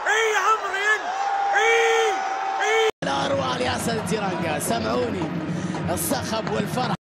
اي عمري اي الأروع لأسد تيرانجا. سمعوني الصخب والفرح.